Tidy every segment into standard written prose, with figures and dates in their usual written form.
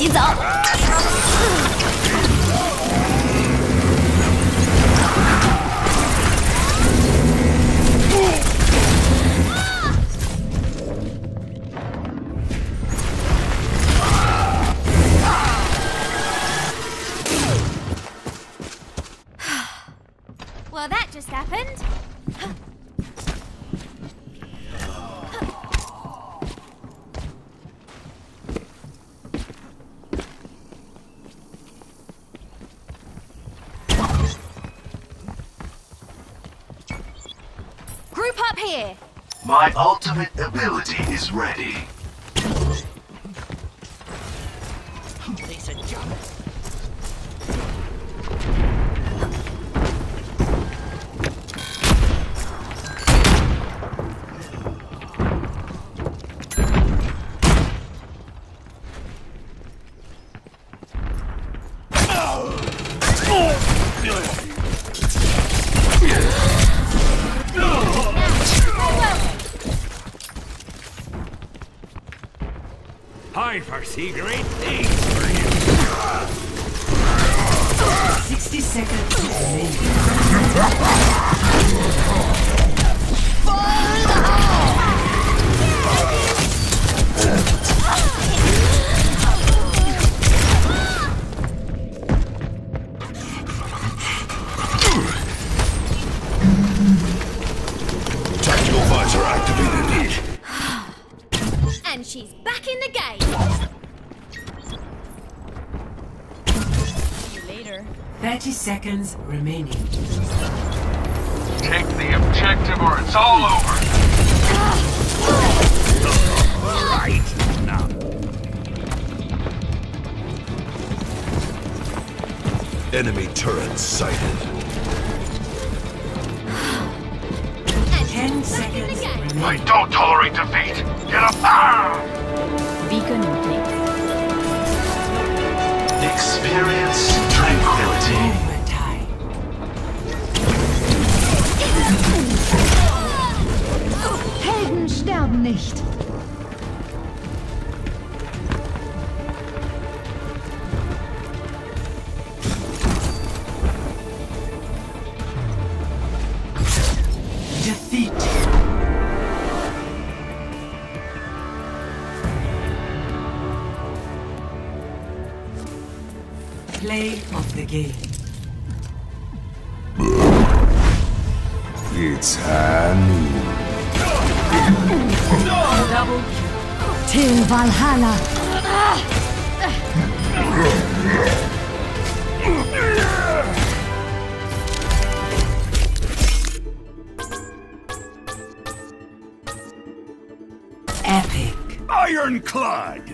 起走。 Well, that just happened. Group up here. My ultimate ability is ready. Lisa, jump. I foresee great things for you. 60 seconds remaining. Tactical visor activated. And she's back in the game. See you later. 30 seconds remaining. Take the objective or it's all over. Right now. Enemy turret sighted. And 10 she's back in the seconds game. I remaining. don't tolerate defeat. Get up! Ah! Beacon in place. Experience tranquility. Overtime. Helden sterben nicht. Defeat. Play of the game. It's Hanu. Double Till Valhalla. epic. Ironclad!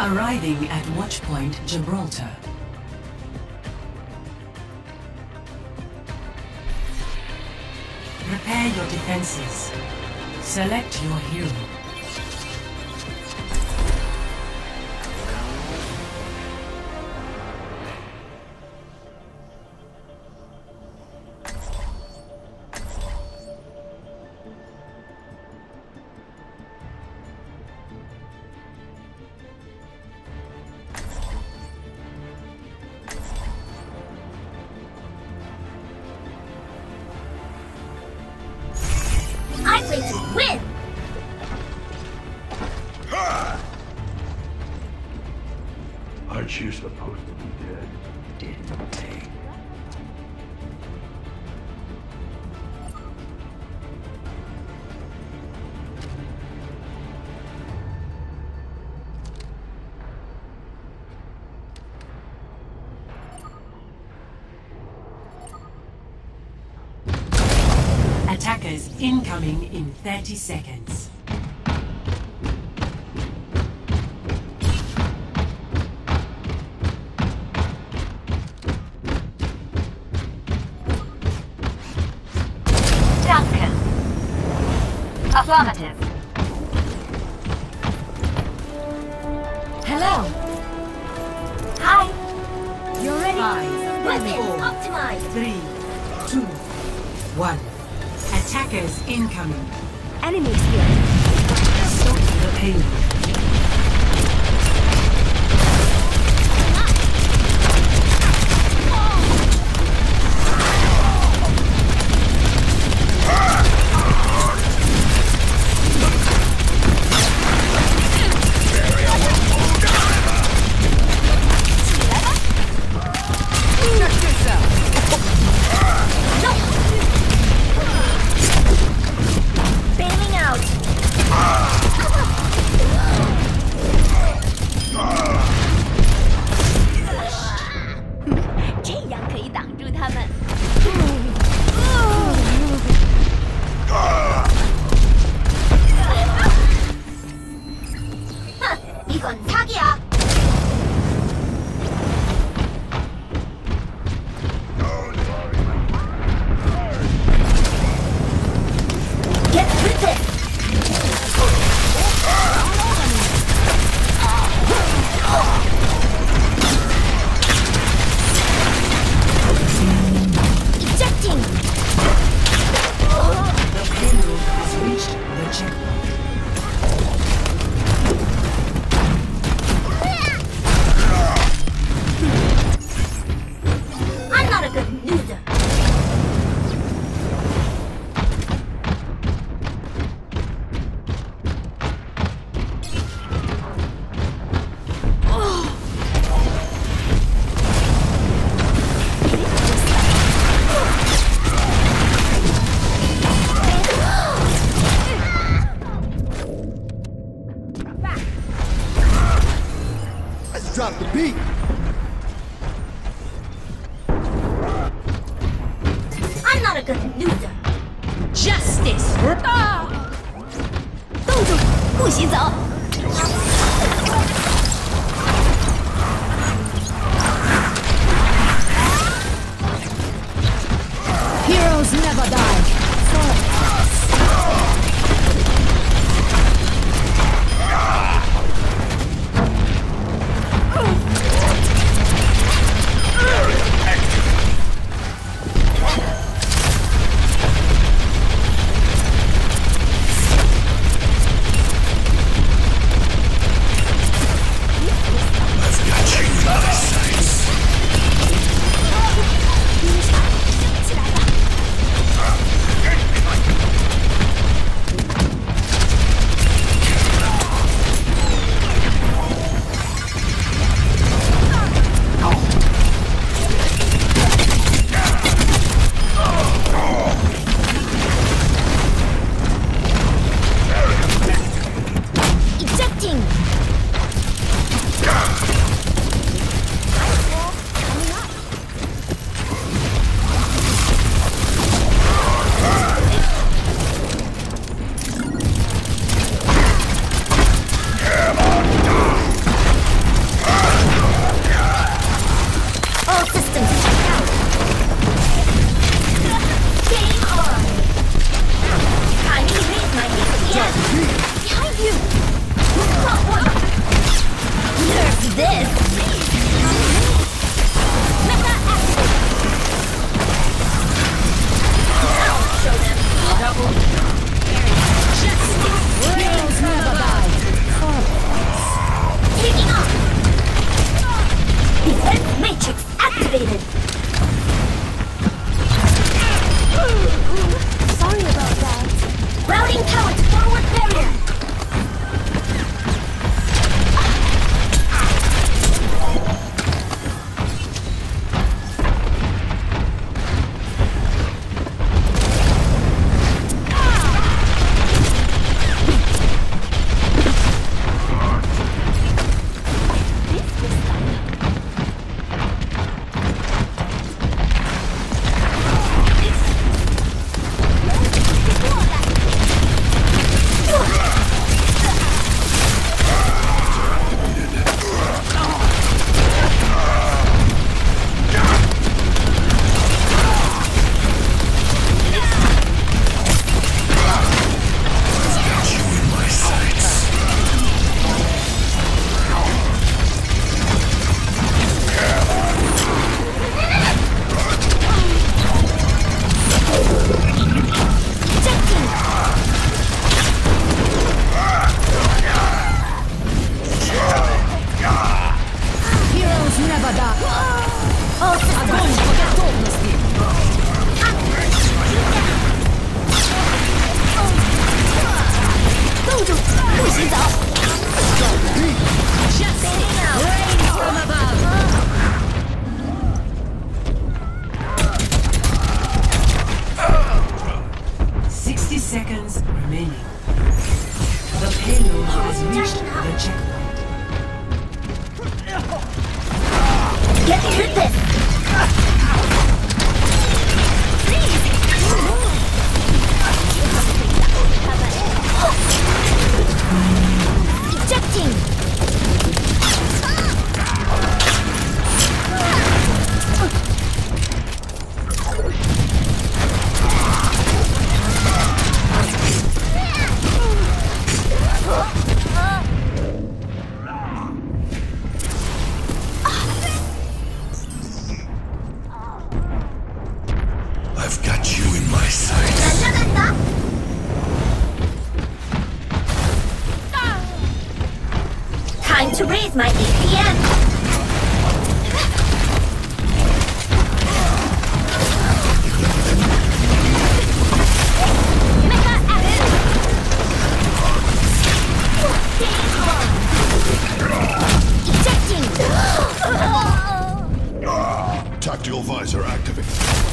Arriving at Watchpoint Gibraltar. Prepare your defenses. Select your hero. I'm ready to win! Aren't you supposed to be dead? Didn't they? Attackers incoming in 30 seconds. Duncan. Affirmative. Hello. Hi. You're ready? 5, Weapons optimized. 3, 2, 1. Attackers incoming. Enemy sphere. Stop the payload. Bailing out. this? Mecha activate. I'll show them. Double. Heroes never die. Taking off. Defense matrix activated. Sorry about that. Routing tower to forward barrier. Seconds remaining. The payload has reached the checkpoint. Get with this. Ejecting. I've got you in my sights. Time to raise my APM. Mecha active. Ejecting. Tactical visor activate.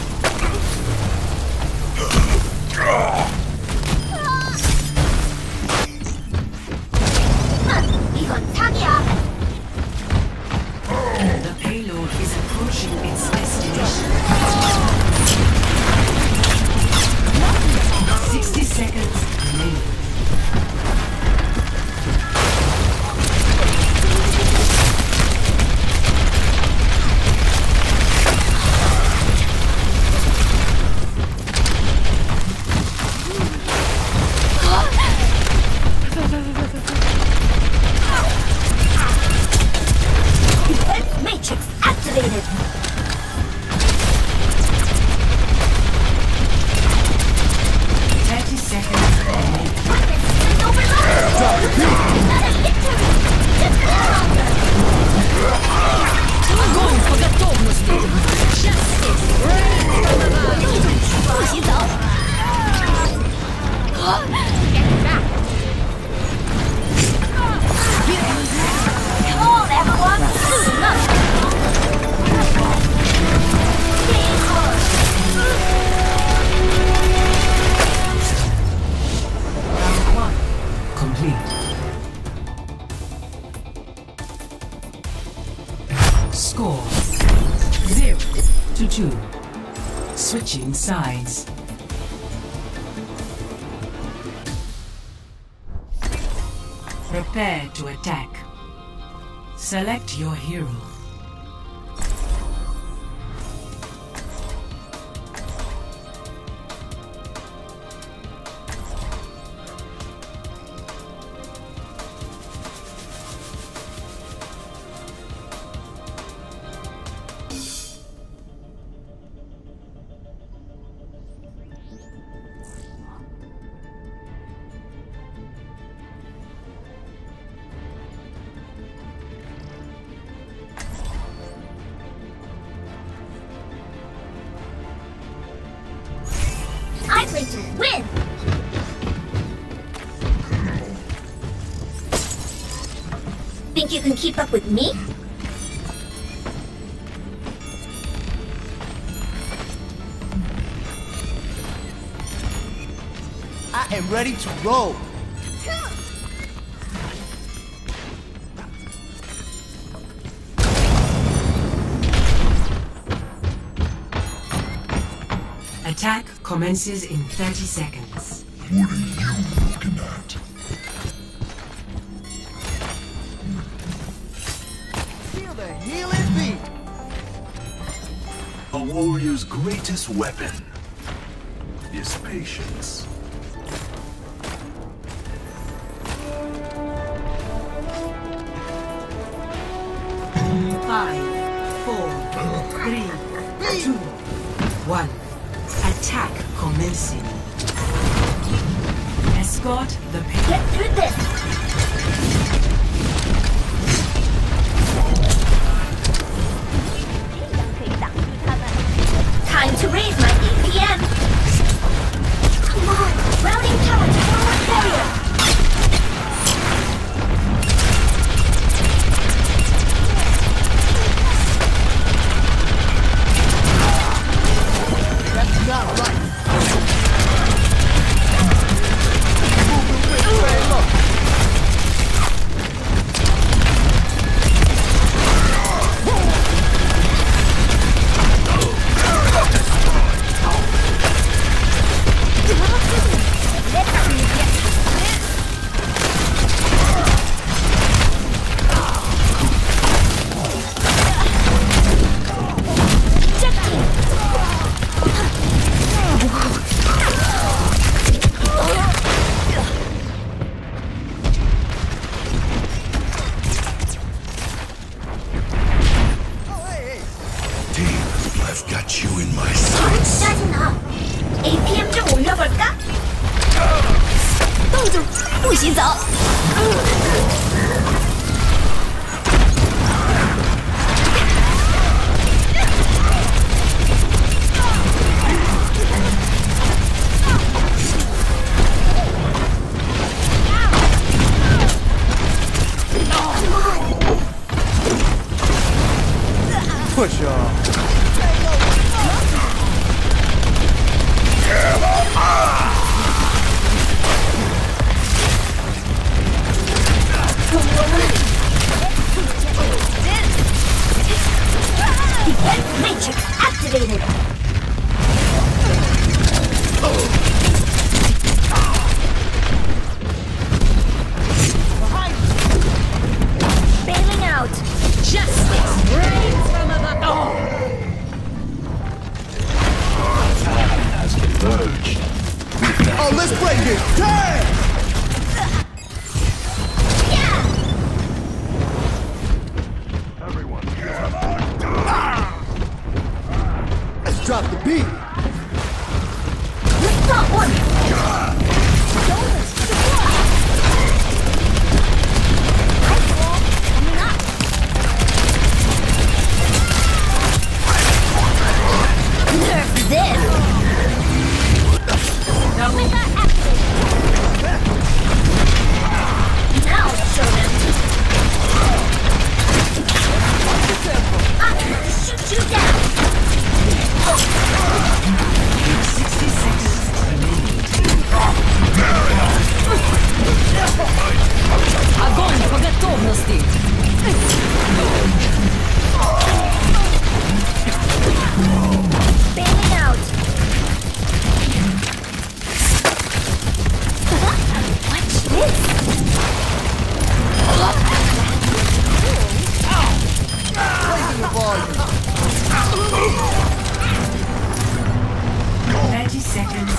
이건 사기야. The payload is approaching its destination. 60 seconds remaining. Matrix activated. 30 seconds remaining. Weapons overloaded. Not a victory. Just a longer. Огонь по готовности. Justice. 不洗澡。Get back. Come on, everyone. Listen up. Game on. Round 1 complete. Score 0-2. Switching sides. Prepare to attack. Select your hero. going to win! Think you can keep up with me? I am ready to roll. Attack commences in 30 seconds. What are you looking at? Feel the healing beat. A warrior's greatest weapon is patience. Five, 4, 3, 2, 1. Attack commencing. Escort the payload. Get through this! Time to raise my APM! Come on! Routing power to forward barrier! That's not right. I've got you in my sights. 짜증나! APM 좀 올려볼까? 冻住，不许走！ Push off. Defense matrix activated! Bailing out! Justice reigns from above. Has converged. Oh, let's break it. Damn! Everyone, Let's drop the beat. Let's stop one! Nerf this! Now show them! I'm going to shoot you down! 60 seconds remaining. Огонь по готовности. Bailing out! Watch this! Raising the volume. 30 seconds.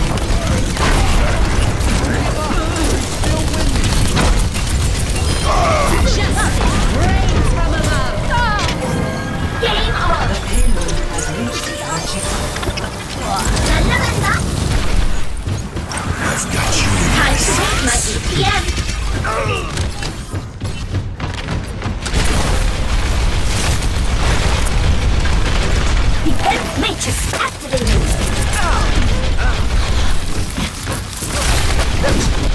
Justice reigns from above. Game on! The payload has reached the checkpoint. 날라간다! I've got you in Time to raise my APM! Defense matrix activated!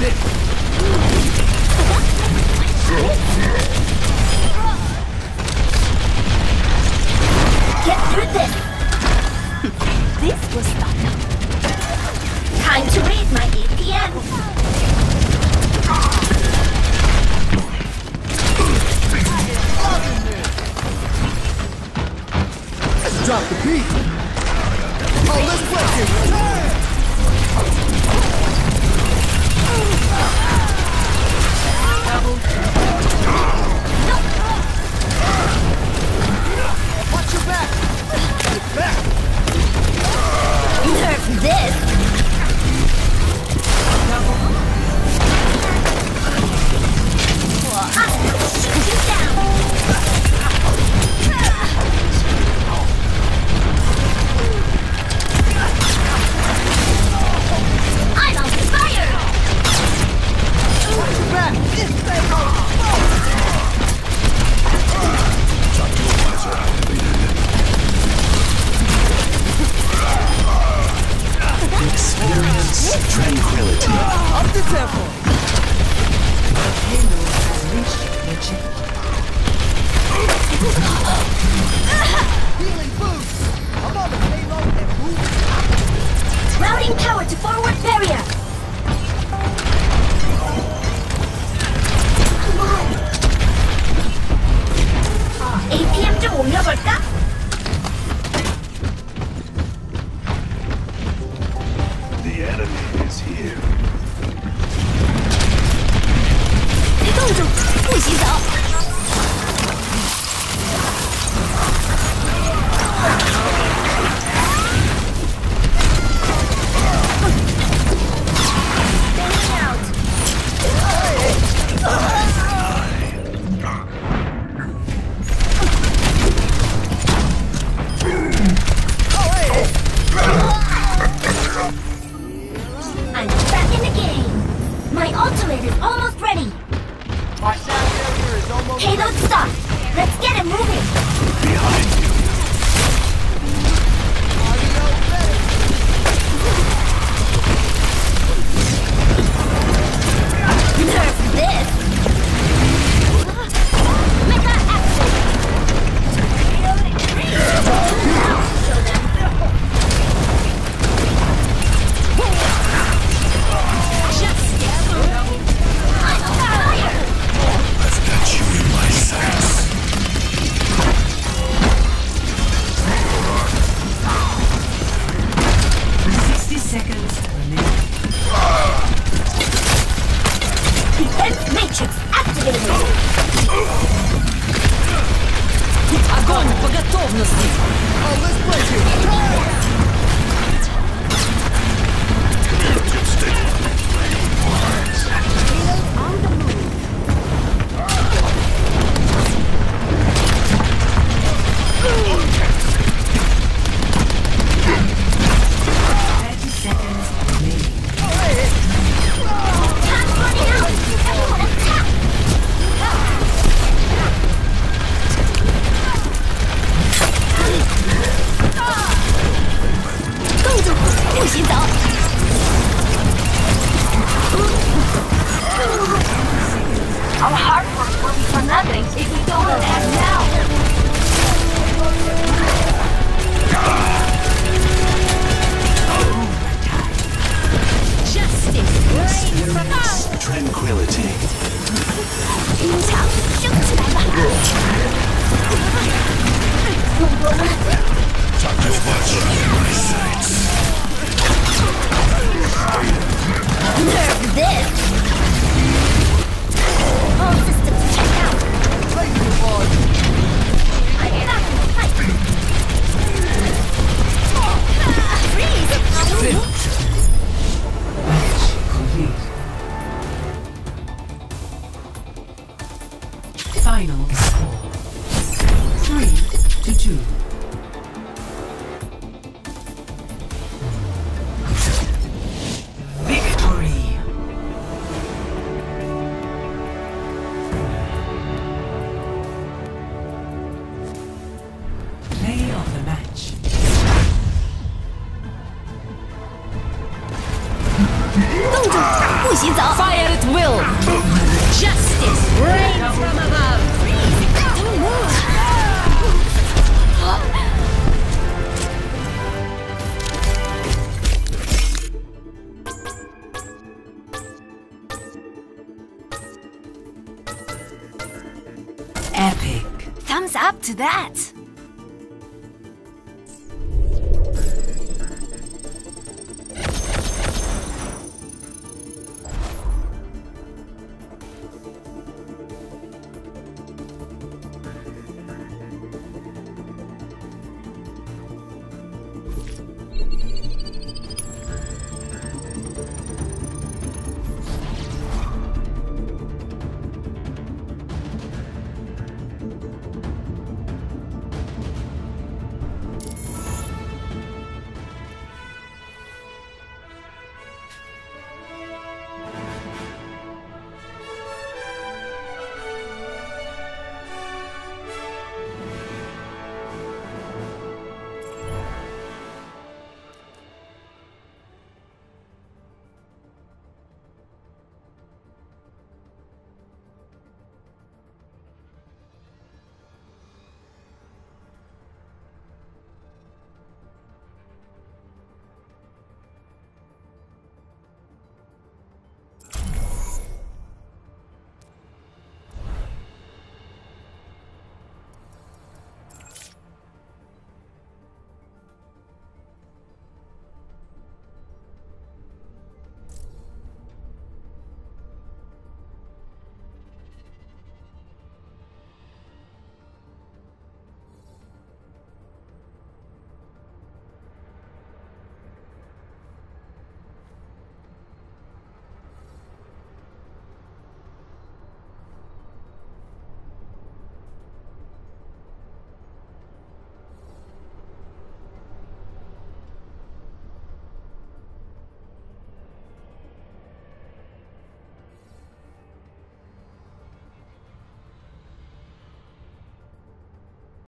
Get through this! This was fun. Time to raise my APM! Let's drop the beat. Oh, let's break it. Watch your back. Back. Nerf this! I'm gonna shoot you down! I'm on fire! Watch your back. It's back. Experience tranquility. Up the tempo. Halo has reached the checkpoint. Healing boost. I'm on the payload and move. Routing power to forward barrier! Come on! APM 좀 올려볼까? The enemy is here. 别动住，不许走。 I'm back in the game! My ultimate is almost ready! My sound barrier is almost Payload stop! Let's get it moving! Behind you. Nerf this! Mega action! I'm on fire! I've got you in my sights. 60 seconds remaining. Defense matrix activated! Огонь по готовности. Oh, let's break it. Time's running out! Everyone attack! 动住，不许走。 Our hard work will be for nothing if we don't attack now! Justice reigns from Experience tranquility. 冰场升起来吧！ I've got you in my sights. Nerf this! All systems checked out! Take the ball. I'm back in the fight! Freeze! Complete. Final score 3-2. Victory. Play of the match. 动住，不许洗澡。 Fire at will! Justice rain from above. Don't move. Epic. Thumbs up to that.